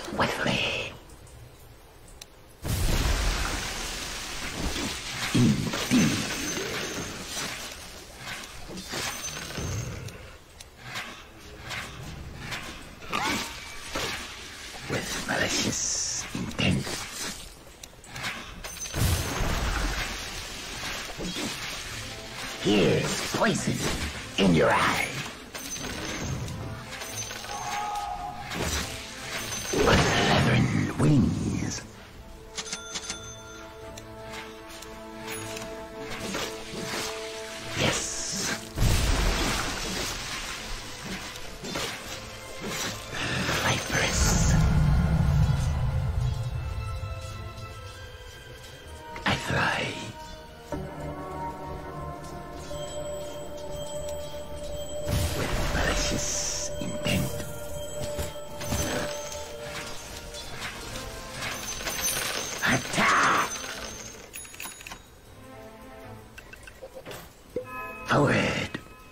Swiftly. Indeed. With malicious intent. Here's poison in your eye. With leathern wings. Yes. Viperous. I fly. With malicious intent. Attack! Forward.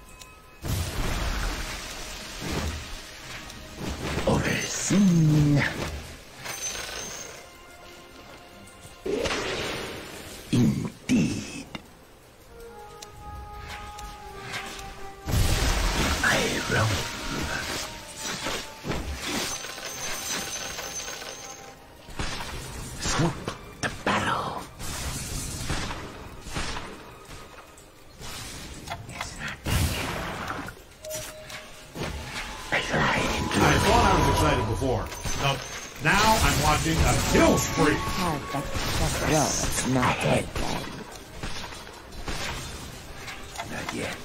Overseen. Indeed. I roam. Swoop the battle. It's not done yet. I fly into I thought I was excited before. Now I'm watching a kill spree. No, it's not dead. Not yet.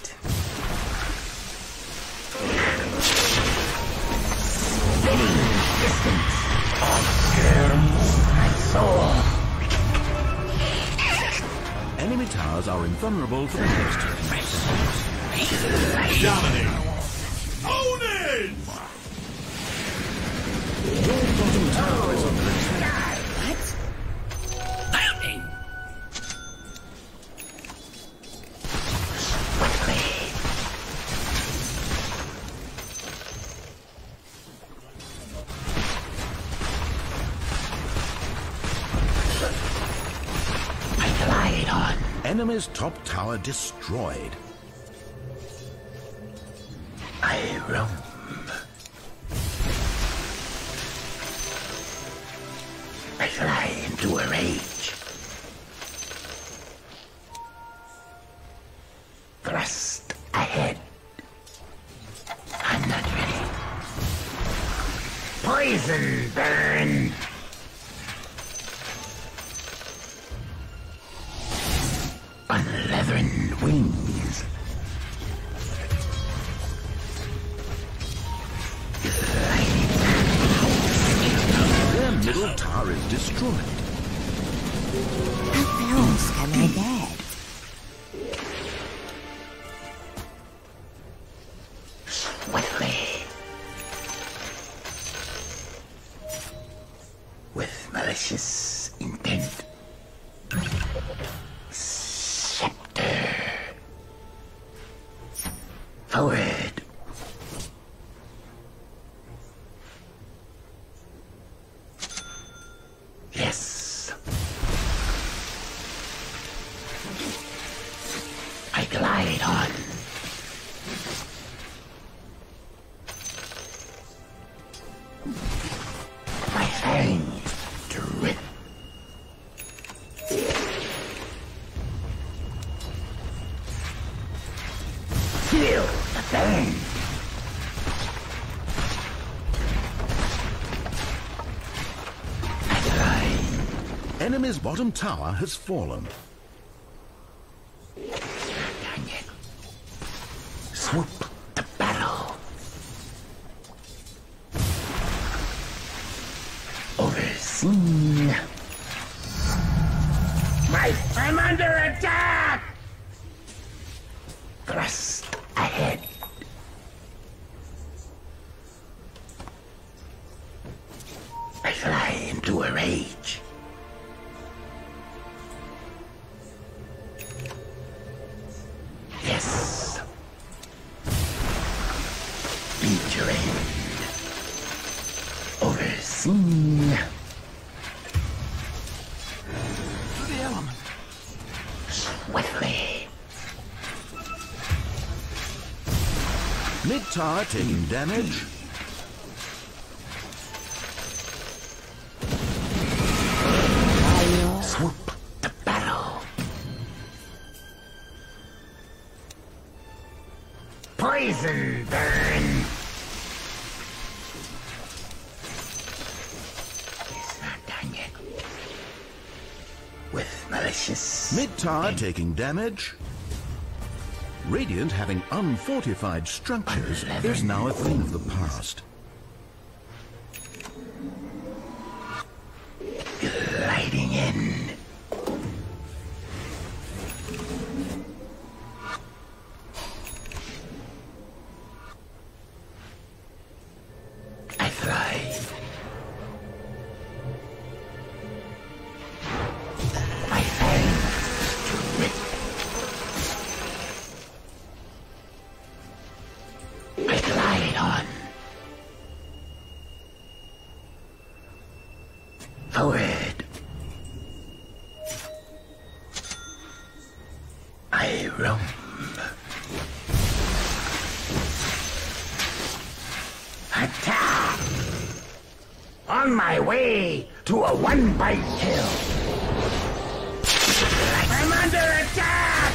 Spinning distance. Obscures my soul. Enemy towers are invulnerable to the next phase. Dominate. Own it! Your bottom tower is under attack. I glide on. Enemy's top tower destroyed. I roam. I fly into a rage. Thrust ahead. I'm not ready. Poison burn. On leathern wings. Their middle tower is destroyed. How else can I get? Swiftly. With malicious intent. Scepter. Forward. Yes. I glide on. My fangs drip. Feel the burn. I glide. Enemy's bottom tower has fallen. Not done yet. Swoop the battle. Overseen. I'm under attack! Thrust ahead. I fly into a rage. Yes. Beat your end. Overseen. Overseen. To the element. Swiftly. Mid-tower taking damage. Swoop to battle. Poison burn. It's not done yet. With malicious. Mid-tower taking damage. Radiant having unfortified structures is now a thing of the past. Gliding in. I thrive. My fangs to rip. I glide on. Forward. I roam. Attack! On my way to a one-bite kill. I'm under attack!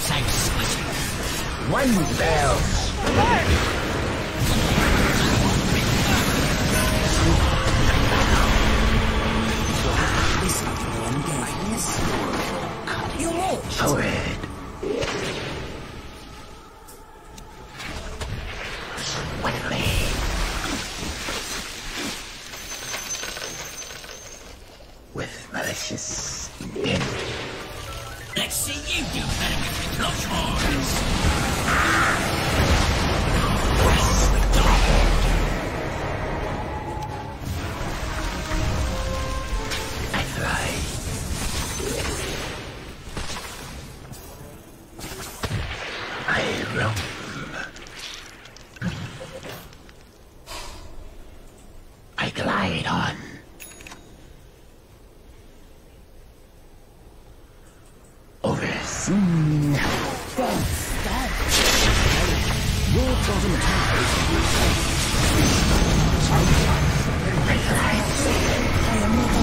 One bell. Listen to them, Darius. You won't. Forward. Swiftly. With malicious intent. Let's see you do better with your clutch horns. I thrive. I roam. I glide on. Overseen. Your bottom tower is under attack. I thrive.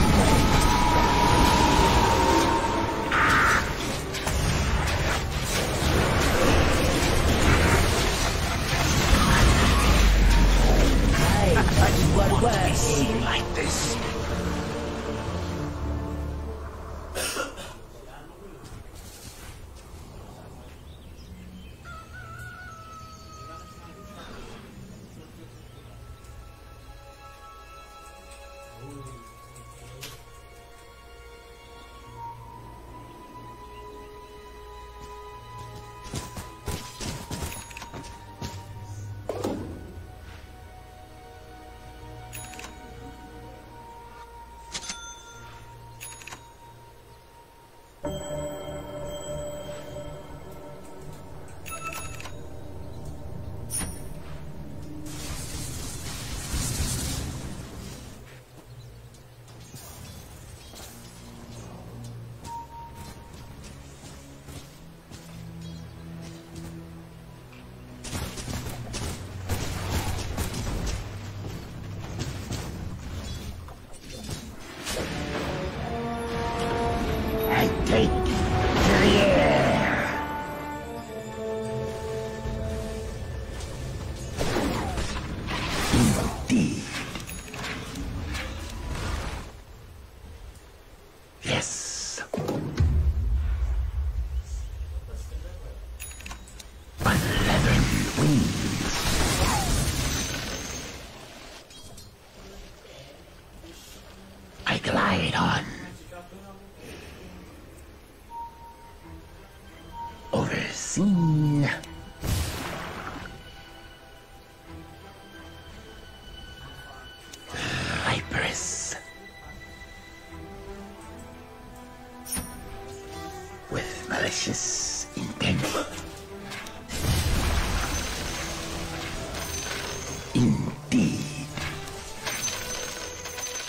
What worse? Like this. Take to the air. Indeed. Yes. But leathern wings. I glide on. Overseen. Viperous. With malicious intent. Indeed.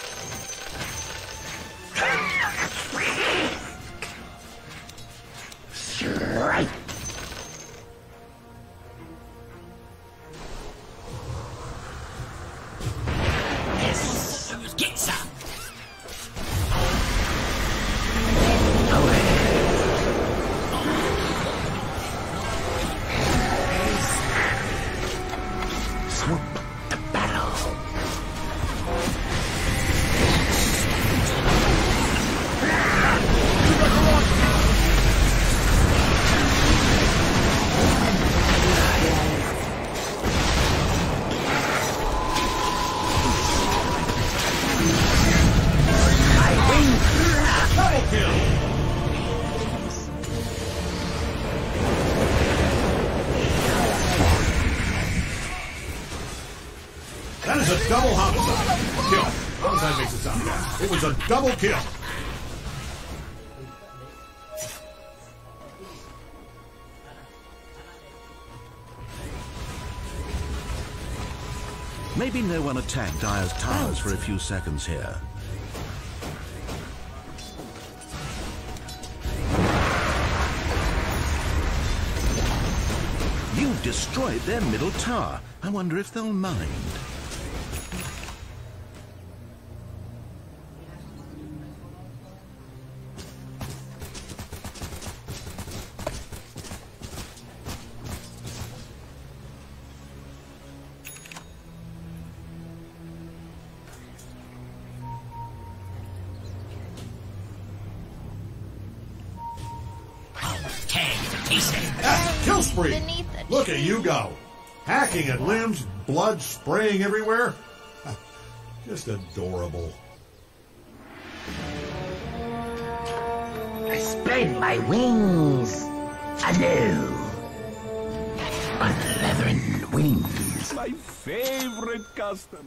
that makes it sound bad. It was a double kill. Maybe no one attacked Dire's towers for a few seconds here. You've destroyed their middle tower. I wonder if they'll mind. Kill spree! Look at you go. Hacking at limbs, blood spraying everywhere. Just adorable. I spread my wings anew on leathern wings. My favorite customer.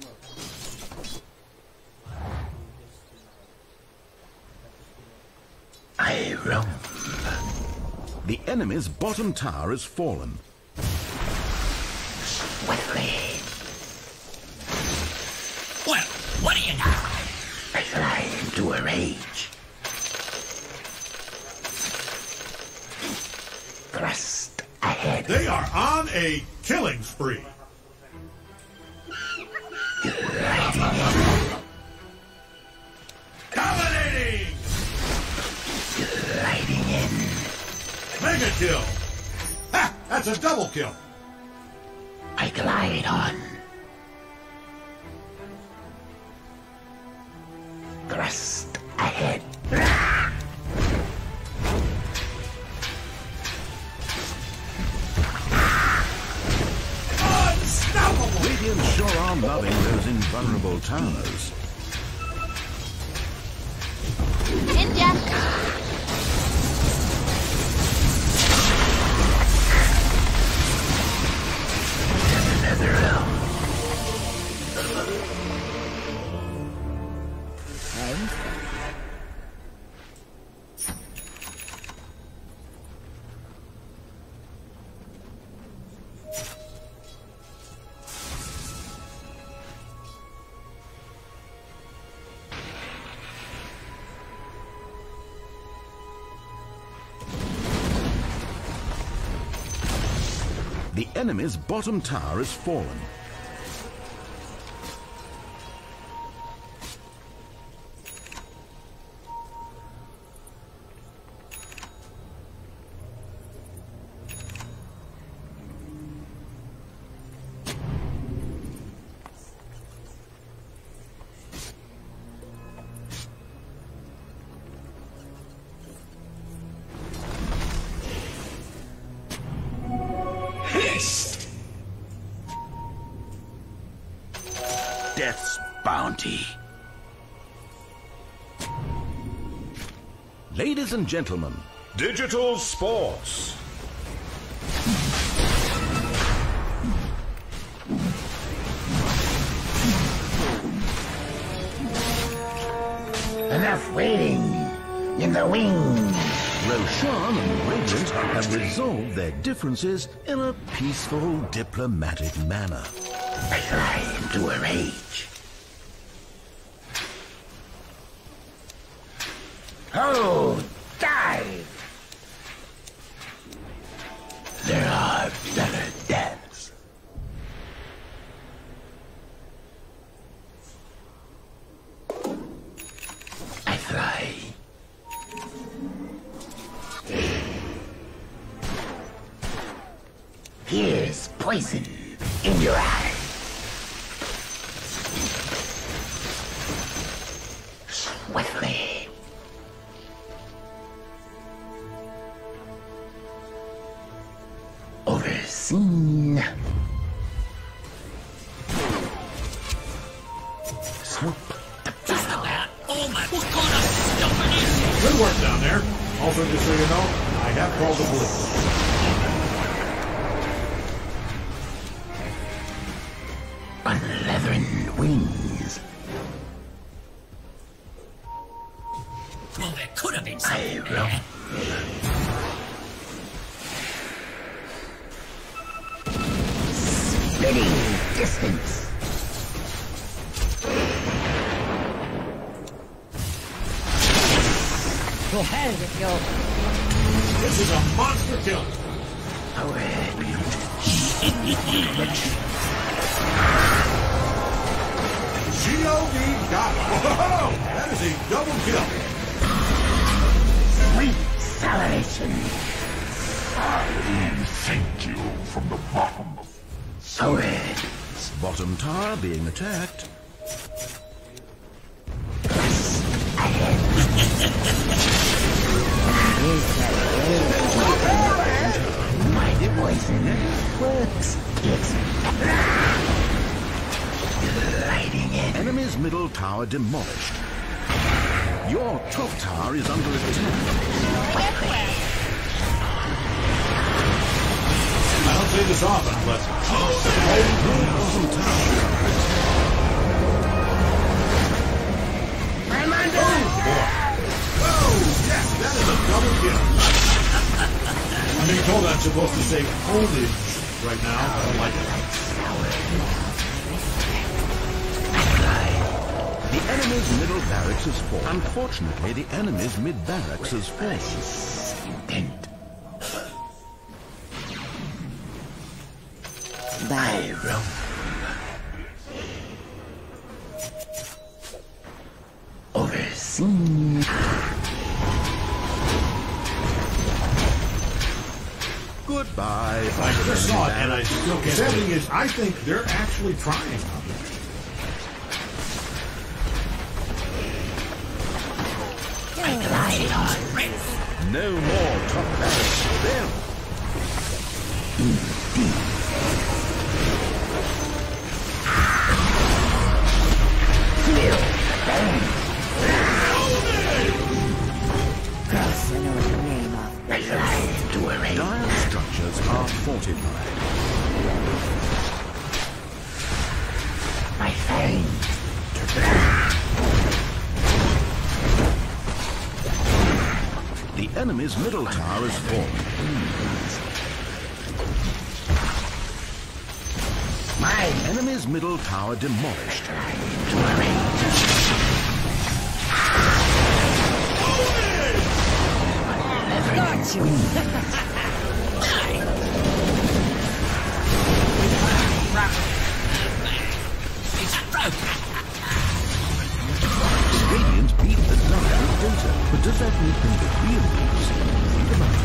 I roam. The enemy's bottom tower has fallen. Swiftly. Well, what do you know? I fly into a rage. Thrust ahead. They are on a killing spree. Dominating! Gliding in. Mega kill! Ha! That's a double kill! I glide on. Thrust ahead. Unstoppable! Radiant sure are loving those invulnerable towers. Ninja! The enemy's bottom tower has fallen. Death's bounty. Ladies and gentlemen, Digital Sports. Enough waiting in the wings. Roshan and Radiant have resolved their differences in a peaceful, diplomatic manner. I fly into a rage. Oh, dive! There are better deaths. I fly. Here's poison in your eye. Swiftly. Overseen. Swoop. Just about almost. What kind of stuff it is? Good work down there. Also, just so you know, I have called the police. On leathern wings. Well, there could have been something there. Splitting distance. To hell with you. This is a monster kill. G.O.D. got it. Whoa! That is a double kill. Sweet salvation. Thank you from the bottom of So it. Bottom tower being attacked. My poison works. It's lighting it. Enemy's middle tower demolished. Your top tower is under attack. I don't say this often, but Bottom tower. I'm under. oh yes, that is a double kill. I'm being told I'm supposed to say oldage right now. I don't like it. The enemy's middle barracks is full. Unfortunately, the enemy's mid barracks is full. Intent. Bye. Overseen. Goodbye. I just saw it, and I still can't. The thing is, I think they're actually trying. No more top barracks for them. Dire structures are fortified. My fang. The enemy's middle tower is full. My Enemy's middle tower demolished. Got you. It's broken. Radiant beat the Dire with data, but does that make them the real beats? Think about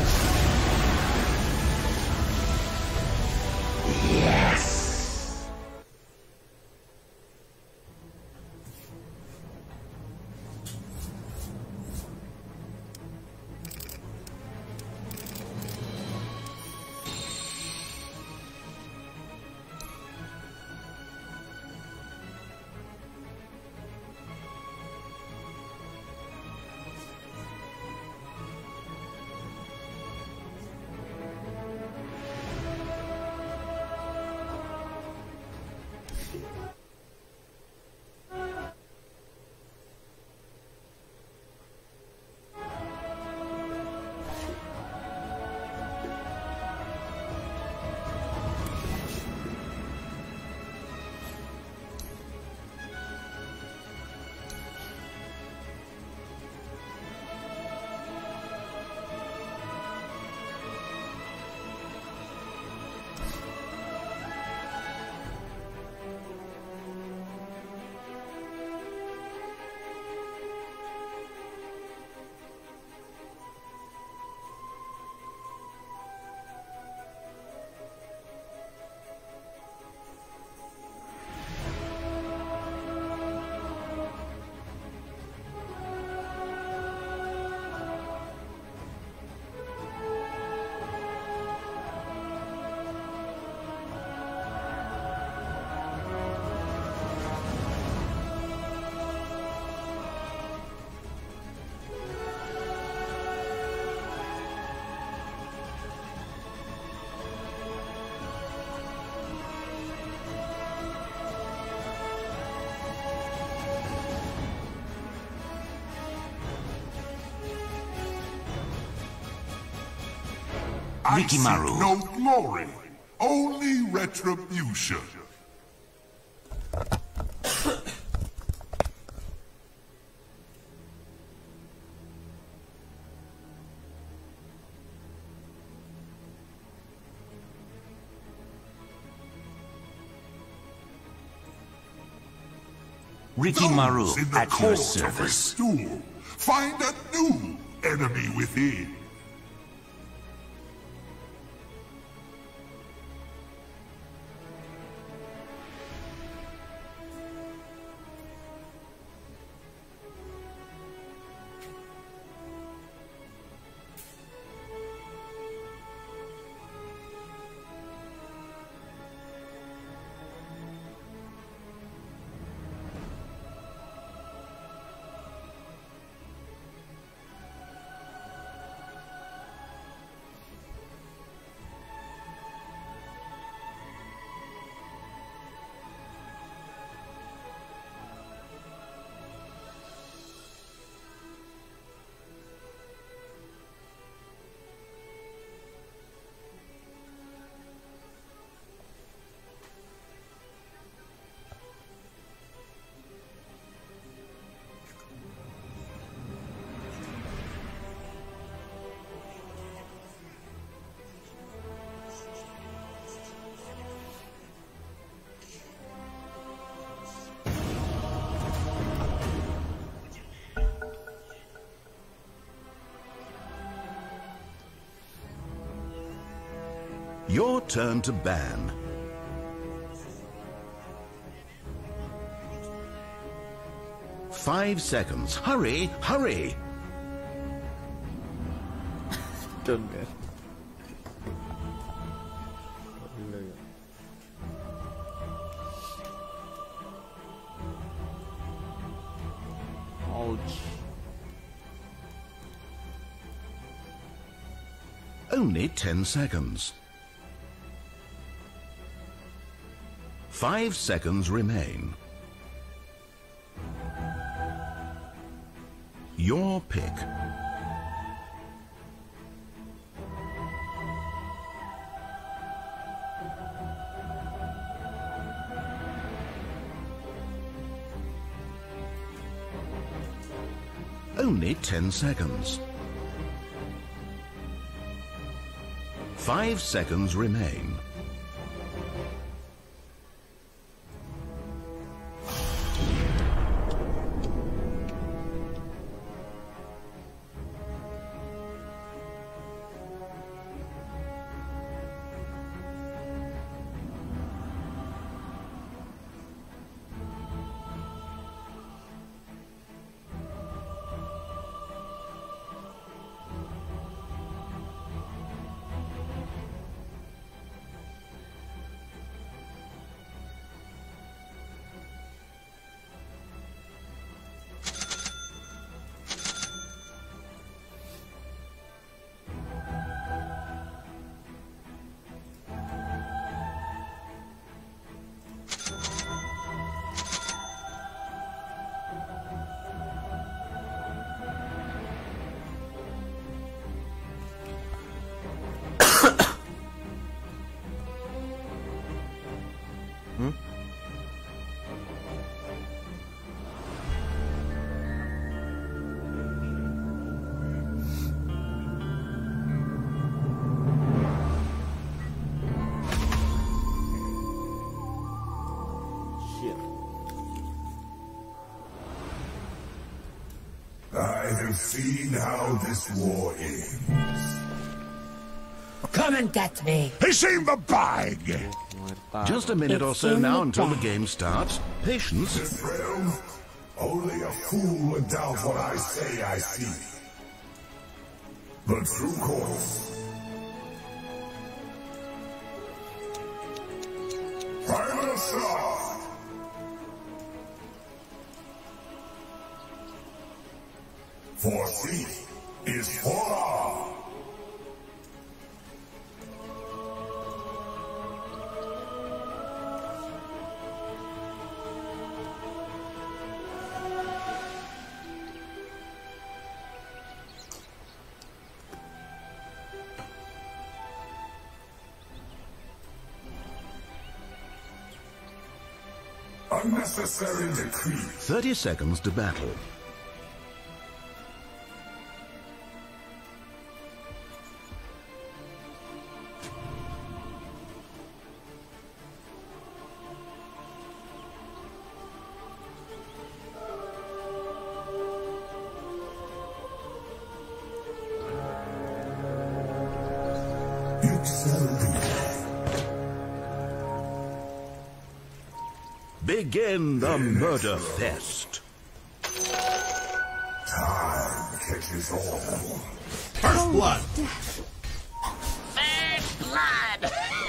it. yes. I seek Rikimaru. no glory, only retribution. Rikimaru Those in the at your court of the service. stool find a new enemy within. Your turn to ban. Five seconds. Hurry, hurry! Trơn kìa. Ouch. Only 10 seconds. 5 seconds remain. Your pick. Only 10 seconds. 5 seconds remain. I have seen how this war ends. Come and get me. He's in the bag! Just a minute or so now until the game starts. Patience. This realm, only a fool would doubt what I say I see. The true course. Final start! For seek is for all. Unnecessary decree. 30 seconds to battle. Begin the murder fest. Time catches all. First blood. First blood!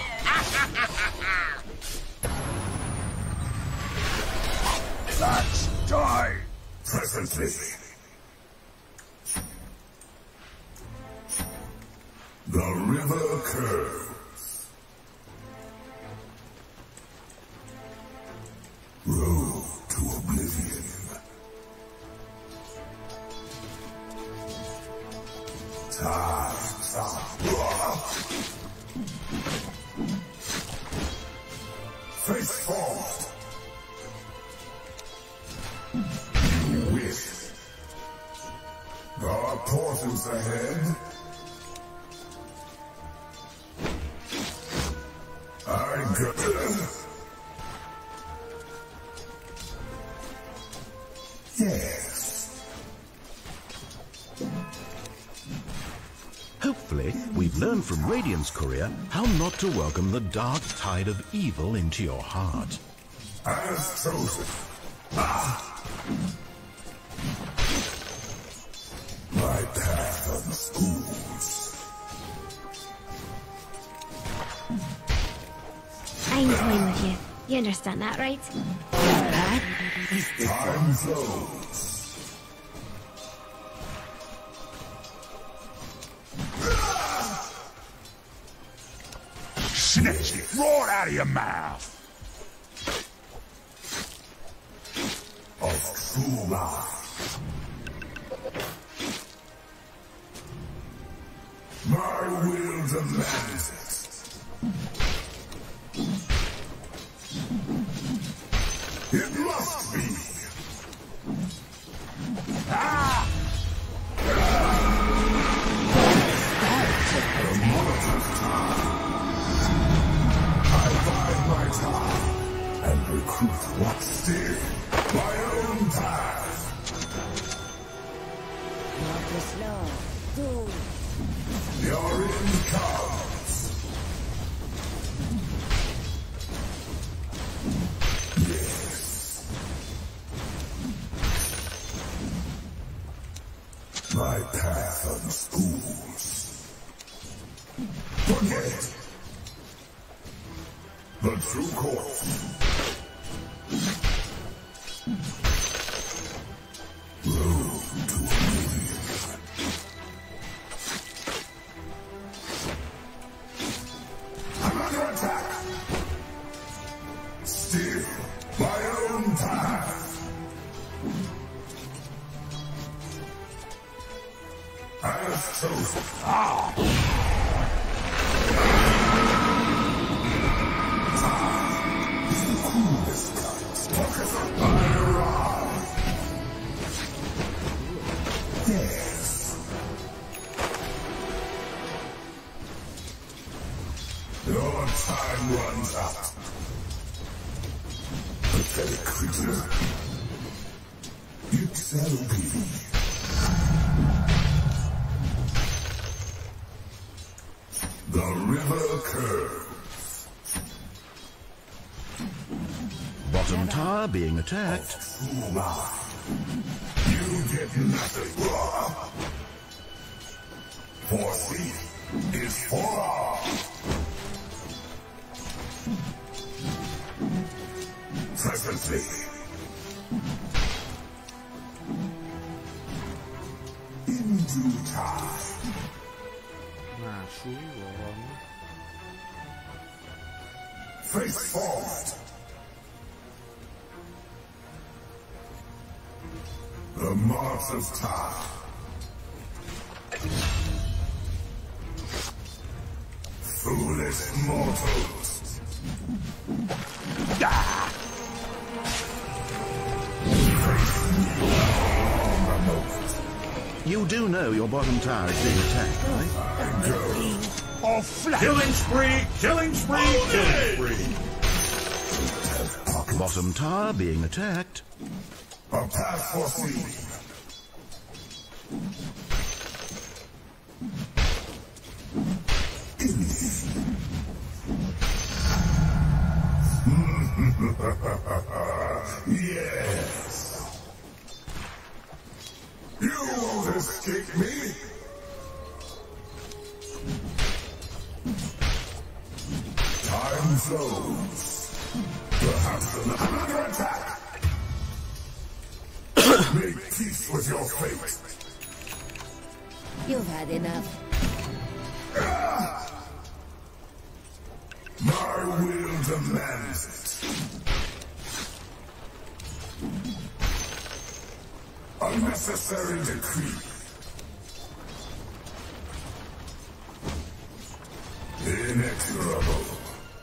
Let's die. Presently. The river curves. Road to oblivion. Time's up. Face forward. You wish. There are portals ahead. I got Yes. Hopefully, we've learned from Radiant's Courier how not to welcome the dark tide of evil into your heart. As chosen. Ah. My path unschools. I'm going with you. You understand that, right? Time flows. Snatch it right out of your mouth! Of true life. My will demands it. It must be. Ah! I bide my time and recruit what's still my own path. Not too slow. Go. Your end comes. Yes. My path unschools. Forget it. The true course. Road to oblivion. I'm under attack. Still, my own path. As chosen. Yes. Your time runs out. Pathetic creature. It shall be. The river curves. Bottom tower being attacked. You get nothing. For sea is for all. Presently. In due time. Face forward. The march of time. Foolish mortals. Ah! You do know your bottom tower is being attacked, right? Oh, flat. Killing spree! Killing spree! Killing spree! Bottom tower being attacked. A path for freedom. Yes. You won't escape me. Time flows. Perhaps another attack. Make peace with your fate. You've had enough. My will demands it. Unnecessary decree. Inexorable.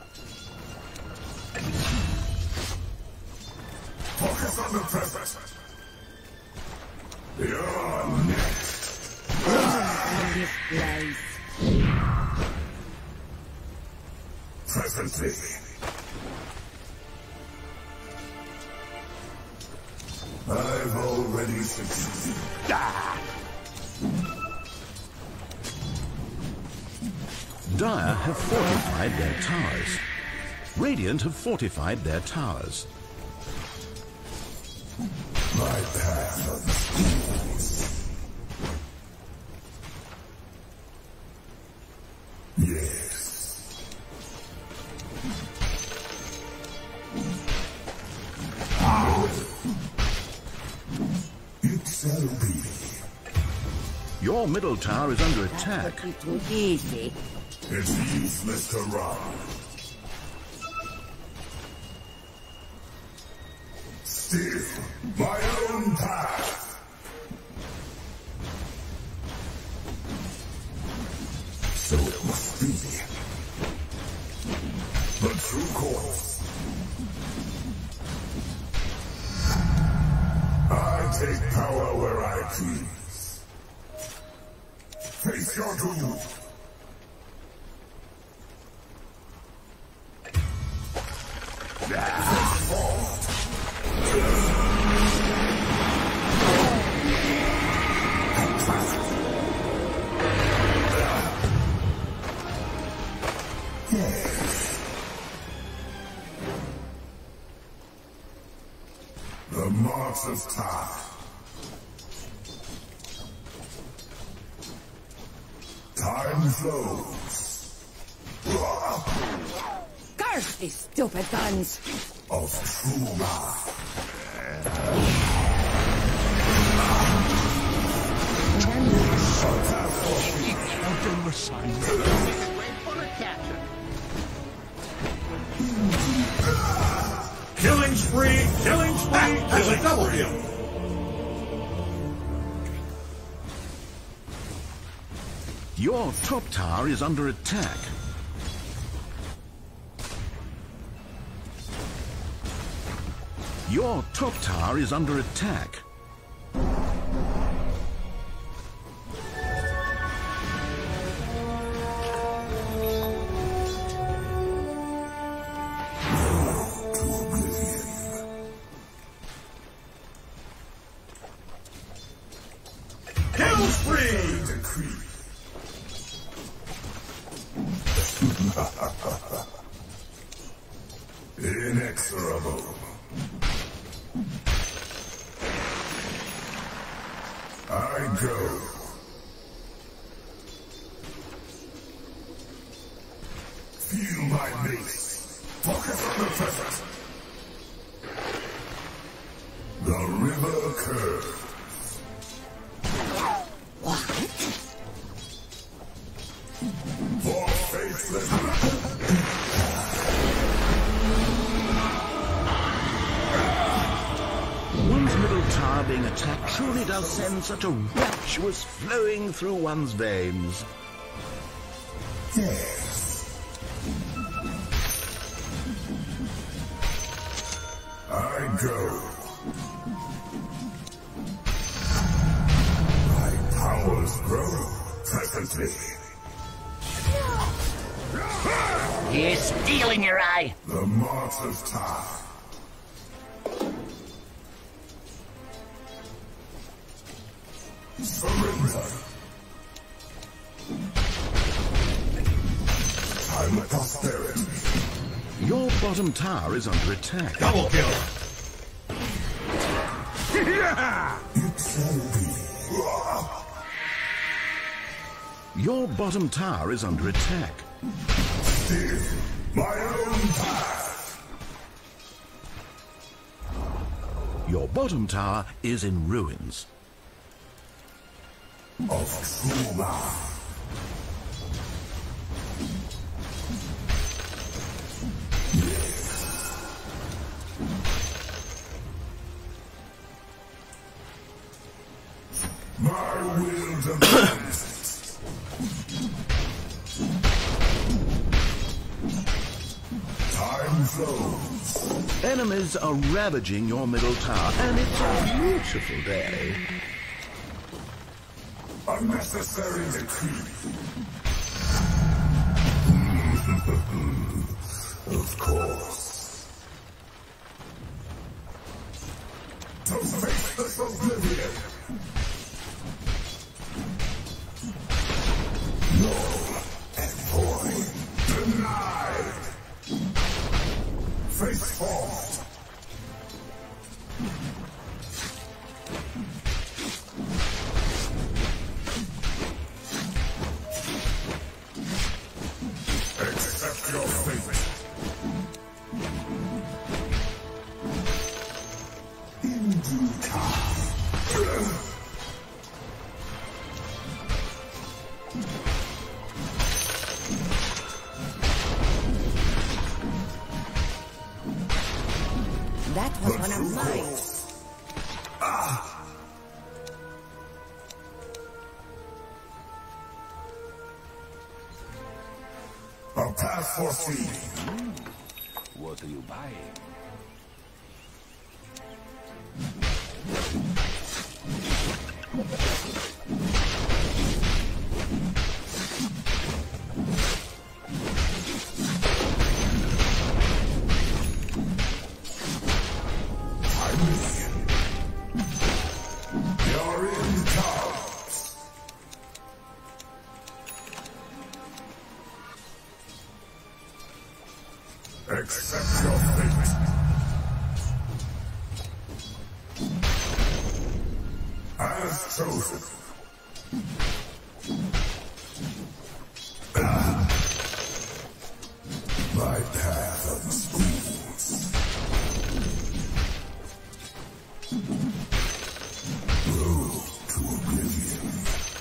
Focus on the present. You're next. In this place. Presently. I've already succeeded. Dire have fortified their towers. Radiant have fortified their towers. My path unfolds. Yes. It shall be. Your middle tower is under attack. That would be too easy. It's useless to run. Still, my own path. So it must be. The true course. I take power where I please. Face your doom. The march of time. Time flows. Curse these stupid guns! Of true wrath. Killing spree! Killing spree! That's a double kill! Your top tower is under attack. Your top tower is under attack. Kill spree! Decree. Inexorable. I go. Feel my mace. Focus on the present. The river curves. For faithless. One's middle tower being attacked surely does send such a rapturous flowing through one's veins. Yes. I go. constantly. He's stealing your eye. The martyr's tower. Surrender. Time of prosperity. Your bottom tower is under attack. Double kill. It shall be. Your bottom tower is under attack. Still my own path. Your bottom tower is in ruins. Of true love. My will demands it. Time flows. Enemies are ravaging your middle tower, and it's a beautiful day. Unnecessary retreat. Of course. To face this oblivion. Null and void. Denied. Face forward. Accept your fate. In due time. That was one of mine. A path foreseen. What are you buying? You're in cards. Accept your fate. As chosen. My path unspoons. Road to oblivion.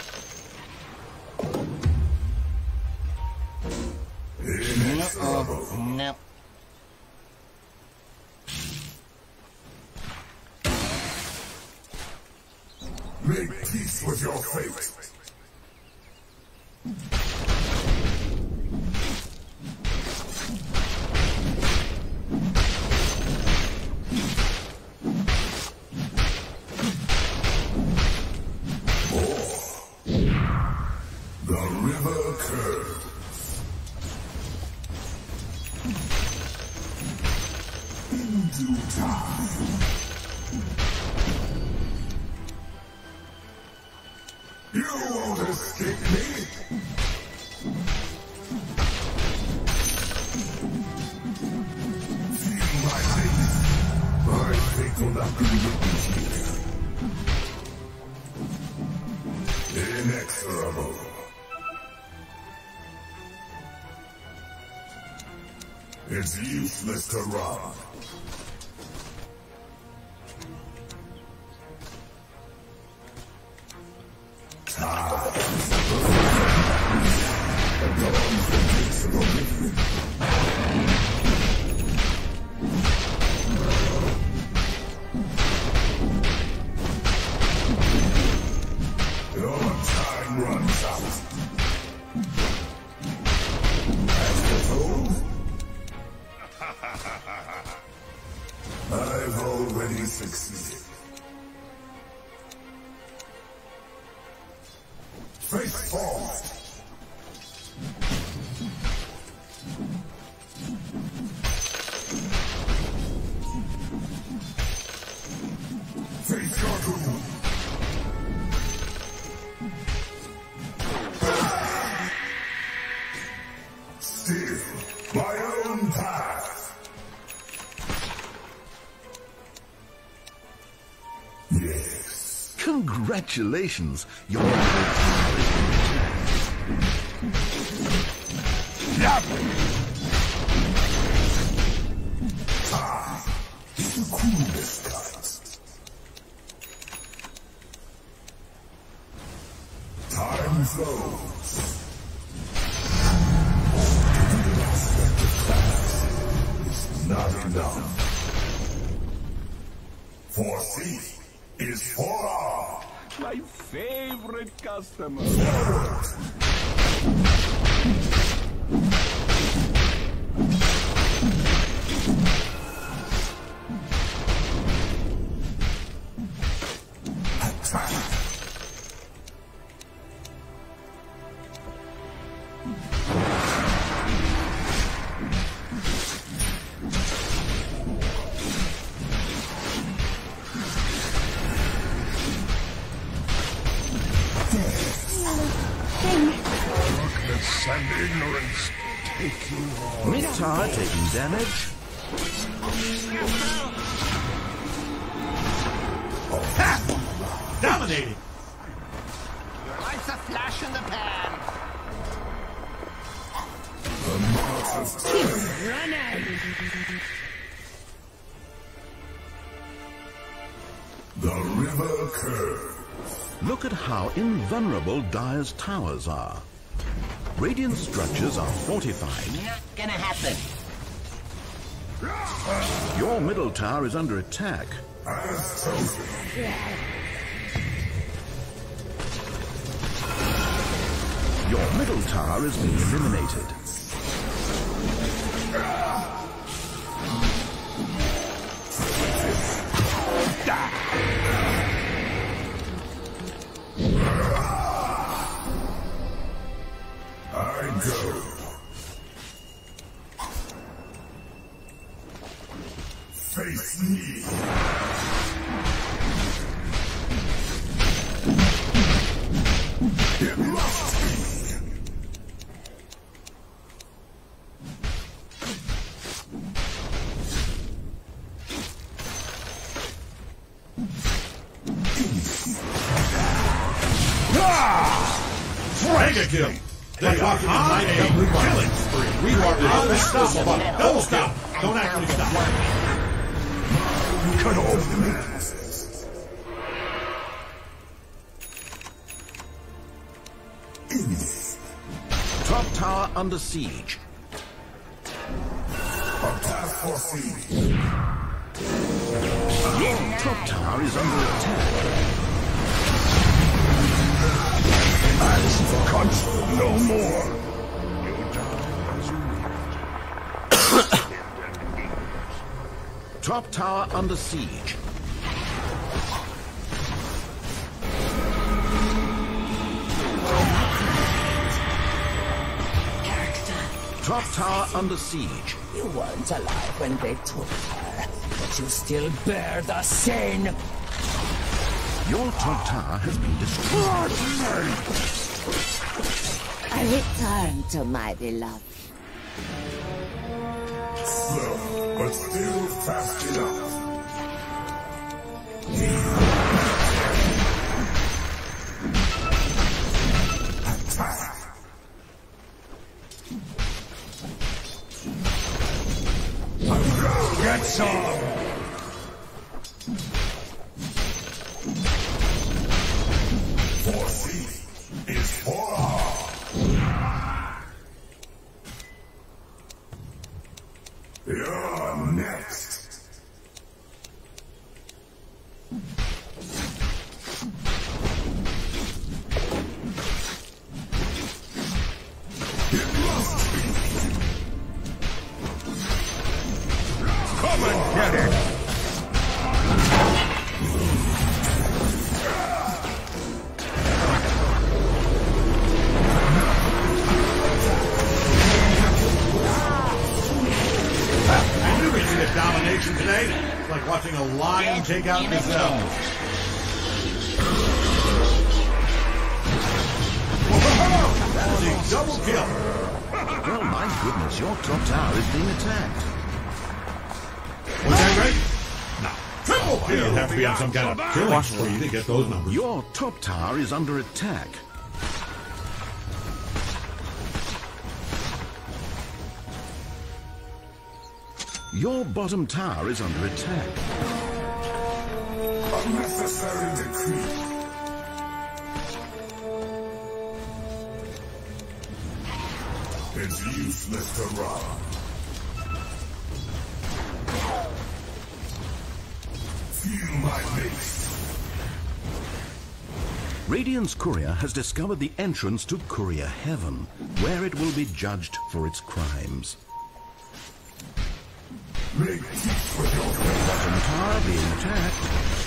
Inexorable. Nope. Make peace with your fate. The river curves. In due time. You won't escape me. Feel my fate. My fate will not be witnessed here. Inexorable. It's useless to run. Your time runs out. As foretold, I've already succeeded. Face fall. Face your doom. Still my own path. Yes. Congratulations! Your middle tower is being Time is the coolest cut. Time flows. Not enough. For C is for R. My favorite customer. Attack. Darkness and ignorance taking on. Mid tower taking damage. Dominating! Life's a flash in the pan. The river curve. Look at how invulnerable Dire's towers are. Radiant structures are fortified. Not gonna happen. Your middle tower is under attack. As chosen. Your middle tower is being eliminated. I go. Face me. It must be. Mega kill! They are on a killing spree! We are unstoppable! Double stop! Don't actually stop! Cut off the masses. Top tower under siege. A task for C. Top tower is under attack. As for console no more. Top tower under siege. Top tower under siege. You weren't alive when they took her, but you still bear the sin. Your top tower has been destroyed. I return to my beloved. Slow, but still fast enough. Attack. Get some! For C is for R. You're next. take out Gazelle. That is a double kill. Well, my goodness, your top tower is being attacked. Was that right? No. Triple kill! You'd have to be on some kind of killing spree to get those numbers. Your top tower is under attack. Your bottom tower is under attack. Unnecessary decree. It's useless to run. Feel my mace. Radiant's courier has discovered the entrance to Courier Heaven, where it will be judged for its crimes. Make peace with your Bottom tower being attacked.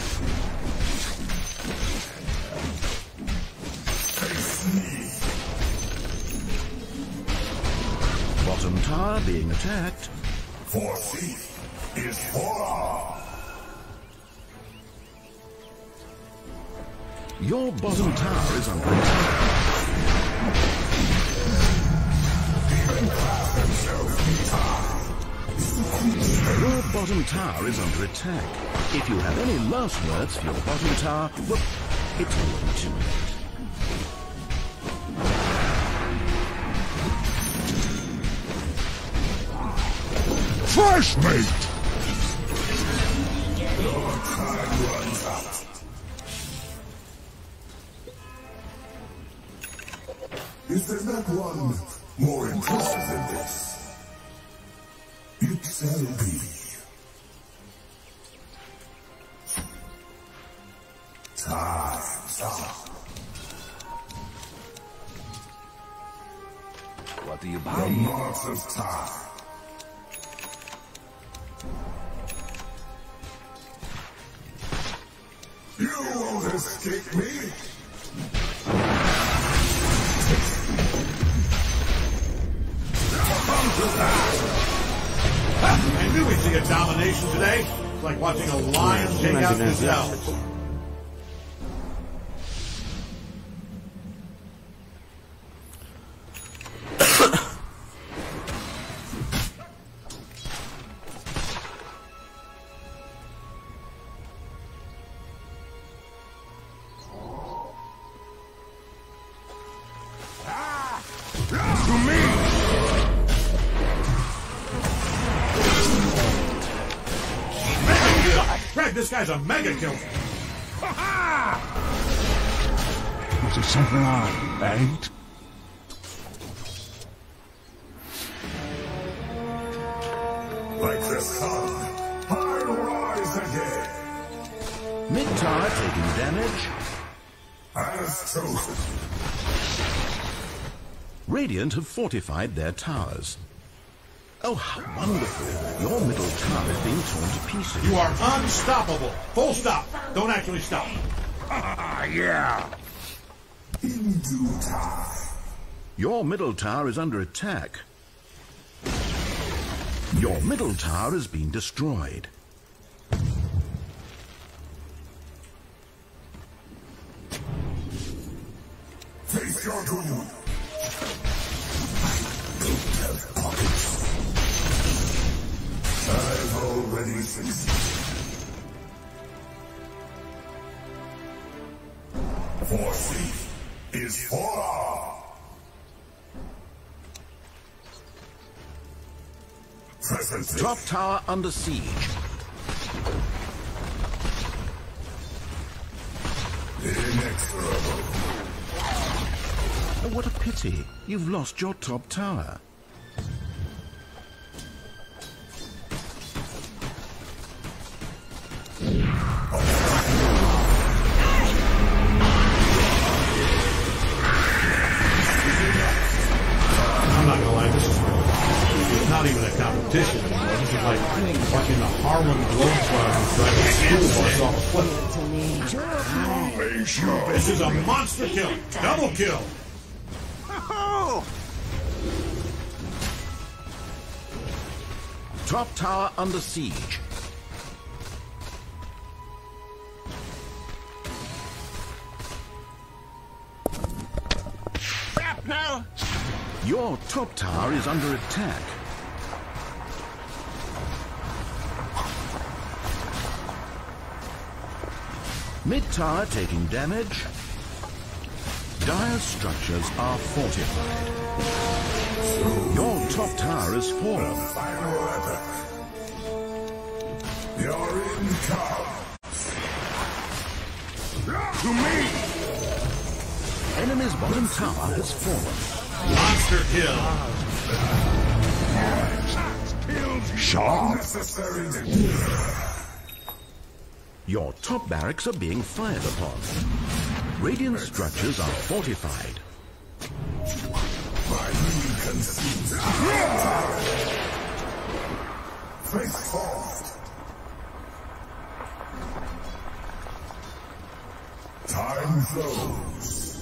face me. Bottom tower being attacked. For thief is for all. Your bottom tower is under attack. Your bottom tower is under attack. If you have any last words for your bottom tower, well, it's way too late. Fresh mate! Your time runs out. Is there not one more impressive than this? It shall be. Time's up. What do you The buy? marks of time. You won't escape me. I knew we'd see a domination today. It's like watching a lion take out Gazelle. Greg, this guy's a mega killer. Was it something I ate? Like the sun, I'll rise again. Mid tower taking damage. As chosen. Radiant have fortified their towers. Oh, how wonderful. Your middle tower is being torn to pieces. You are unstoppable. Full stop. Don't actually stop. Yeah. In due time. Your middle tower is under attack. Your middle tower has been destroyed. Face your doom. Don't have pockets. I've already succeeded. For thief is for all. Presently. Top tower under siege. Inexorable. Oh, what a pity. You've lost your top tower. I'm not gonna lie, this is not even a competition anymore. This is like watching the Harlem Globetrotters driving a school bus off a cliff. This is a monster kill. Double kill. Top tower under siege. shrapnel? Your top tower is under attack. Mid-tower taking damage. Dire structures are fortified. Your top tower is fallen. Final epic. You're in come. To me! Enemy's bottom tower has fallen. Monster kill. Sharp. Necessary to do. Your top barracks are being fired upon. Radiant structures are fortified. My new conceit. Face forward. Time flows.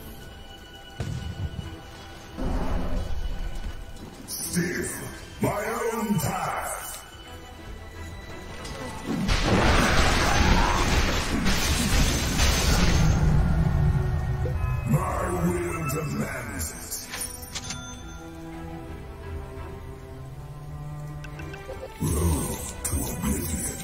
Still, my own path. My will demands it. Roll to oblivion.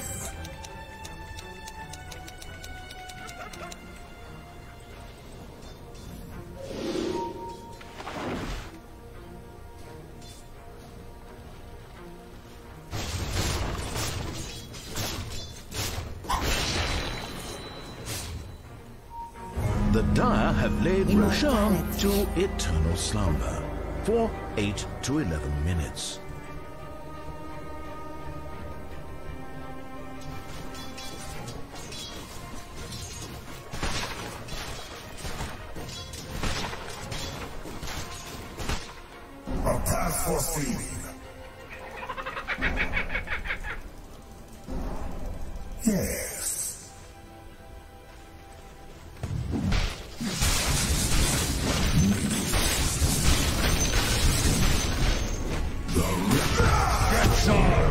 The Dire have laid Roshan to eternal slumber for 8 to 11 minutes. A path foreseen. Yes. The river gets on.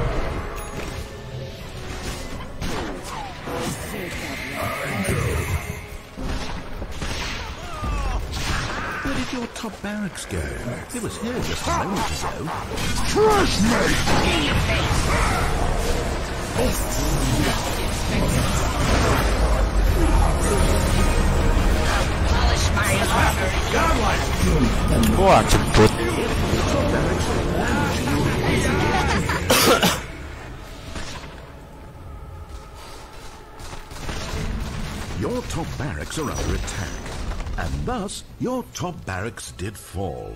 Where did your top barracks go? It was here just a moment ago. Trash mate! Wah, jemput. Your top barracks are under attack, and thus your top barracks did fall.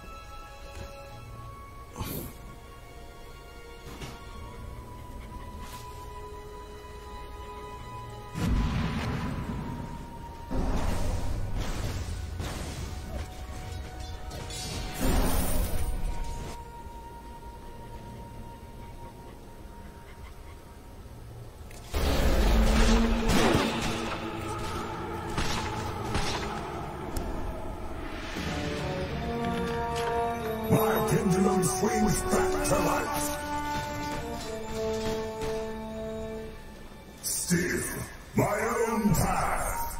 My pendulum swings back to life. Still, my own path.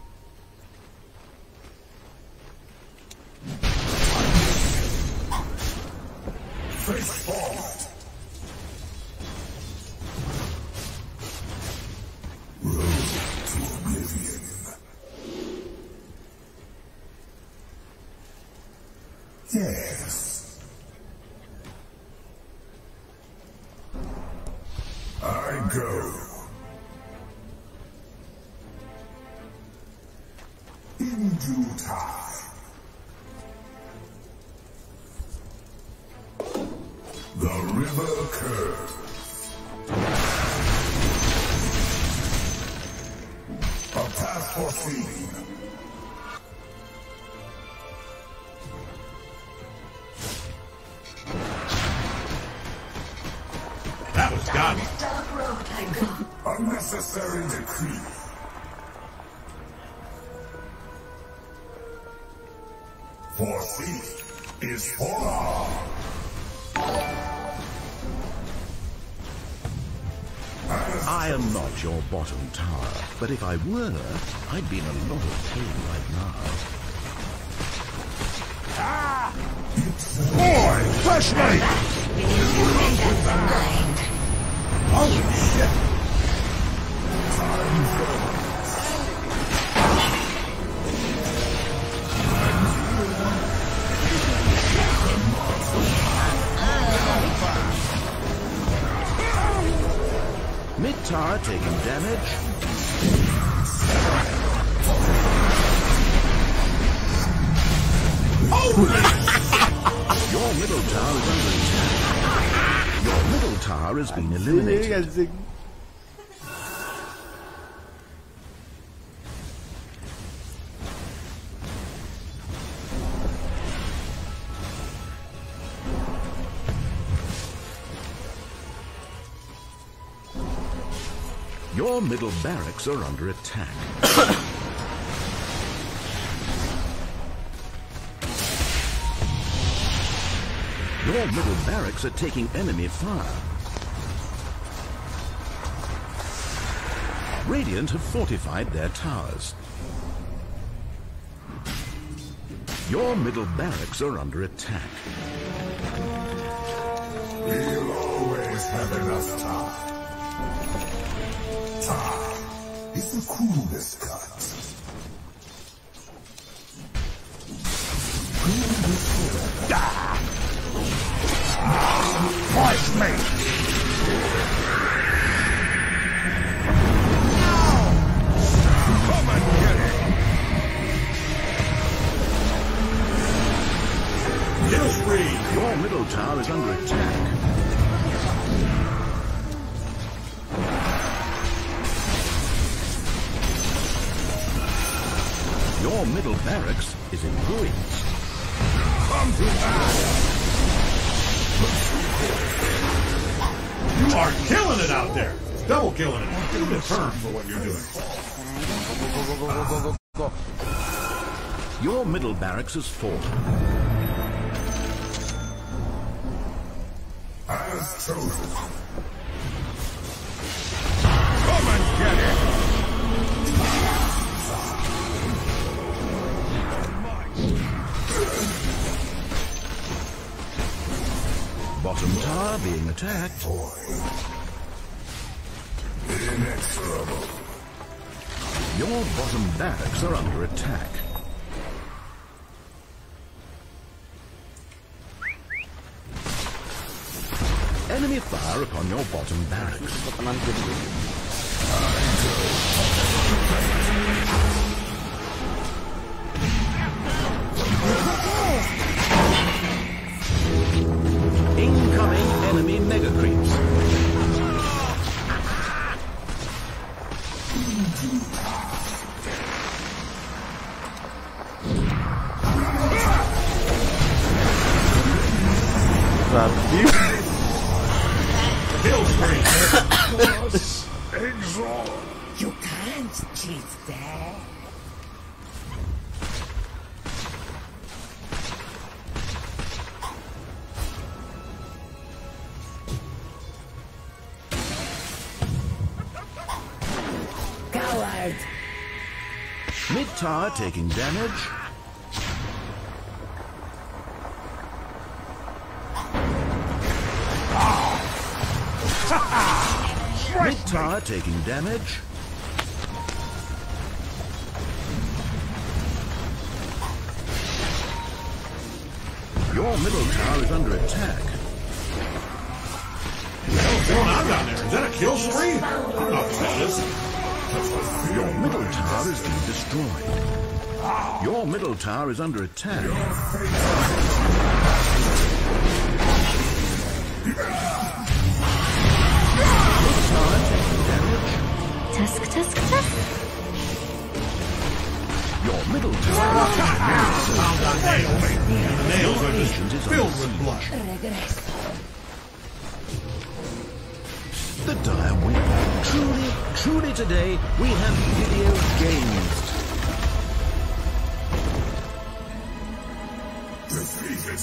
Face forward. Road to oblivion. Yes. I go. In due time. The river curves. A path foreseen. That was God. Unnecessary decree. For seek is for all. I am not your bottom tower, but if I were, I'd be in a lot of pain right now. Crush me! Oh, shit! Mid-tower taking damage. Your middle tower is under attack. Your middle tower has been eliminated. Your middle barracks are under attack. Your middle barracks are taking enemy fire. Radiant have fortified their towers. Your middle barracks are under attack. We'll always have enough time. Time is the coolest cut. Fight me! Come and get it! Kill spree! Your middle tower is under attack. Your middle barracks is in ruins. Come to pass! You are killing it out there! Double killing it. Give it a turn for what you're doing. Your middle barracks has fallen. As chosen. Come and get it! Bottom tower being attacked. Inexorable. Your bottom barracks are under attack. Enemy fire upon your bottom barracks. Incoming enemy mega creeps. Kill spree! Exalt! You can't cheat there. Coward! Mid-tower taking damage. Mid-tower taking damage. Your middle tower is under attack. What's going on down there? Is that a kill spree? I don't know what that is. Your middle tower is being destroyed. Your middle tower is under attack. Mid-tower taking damage. Tusk, tusk, tusk. Your middle tower is Found that nail. And the nails are just filled with blood. The dire win. Truly today we have video games. Defeated.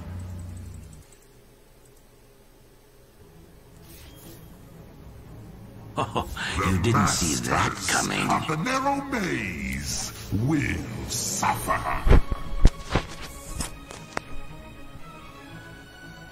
Oh, you didn't see that coming. Of the narrow maze will suffer.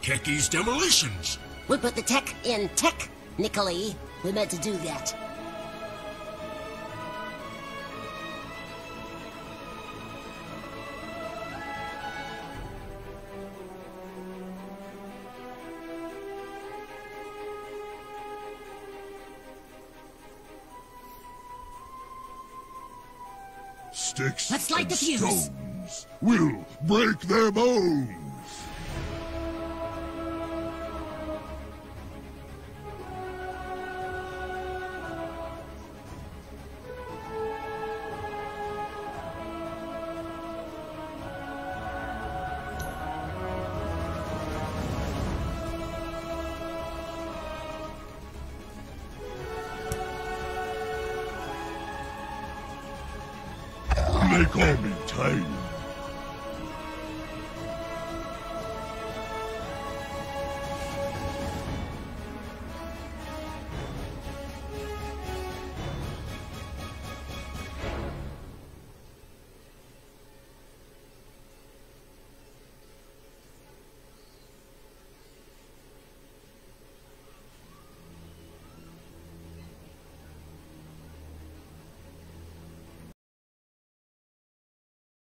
Techie's demolitions. We put the tech in technically. We meant to do that. Sticks Let's light and the fuse. stones will break their bones. They call me Tiny.